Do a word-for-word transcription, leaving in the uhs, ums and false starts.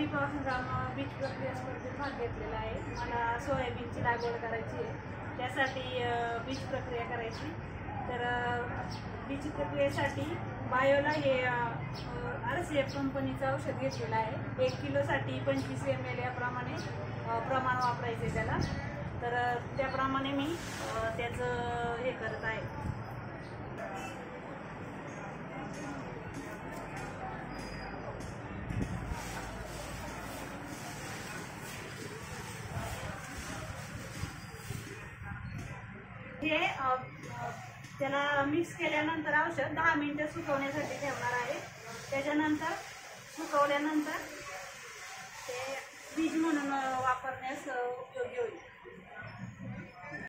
आधीपासून राम बीज प्रक्रिया स्पर्धेत भाग घेतलेला आहे। मला सोयाबीनची लागवड करायची आहे, त्यासाठी बीज प्रक्रिया करायची। तर बीज प्रक्रियेसाठी बायोला हे आर सी एफ कंपनीचं औषध घेतलेलं आहे। एक किलोसाठी पंचवीस एम एल याप्रमाणे प्रमाण वापरायचे त्याला। तर त्याप्रमाणे मी त्याचं हे करत आहे। हे त्याला मिक्स केल्यानंतर औषध दहा मिनिटं सुकवण्यासाठी ठेवणार आहे। त्याच्यानंतर सुकवल्यानंतर ते बीज म्हणून वापरण्यास उपयोगी होईल।